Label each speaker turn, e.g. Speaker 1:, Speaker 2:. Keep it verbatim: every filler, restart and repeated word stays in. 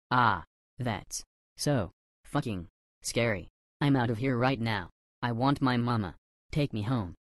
Speaker 1: Ah, that's so fucking scary. I'm out of here right now. I want my mama. Take me home.